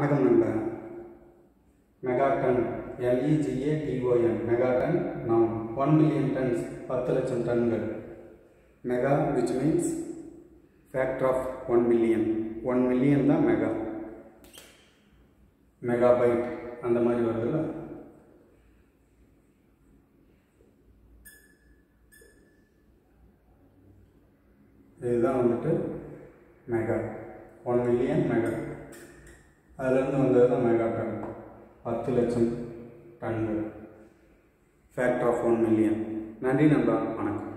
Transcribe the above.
வணக்கம் நண்பா. Megaton MEGATON megaton நவுன் 1 million tons 10 லட்சம் டன்கள். Mega which means factor of 1 million. 1 million தான் மெகா. மெகாபைட் அந்த மாதிரி வருதுல்ல. இதுதான் வந்துட்டு மெகா 1 million மெகா. அதிலிருந்து வந்தது தான் மெகாடன் 10 லட்சம் டன்கள். Factor of 1 million. நன்றி நண்பா, வணக்கம்.